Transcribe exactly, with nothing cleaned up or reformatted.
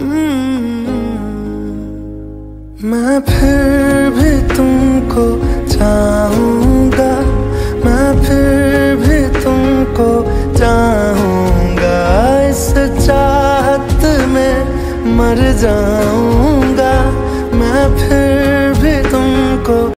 मैं फिर भी तुमको चाहूँगा, मैं फिर भी तुमको चाहूँगा, इस चाहत में मर जाऊँगा मैं फिर भी तुमको।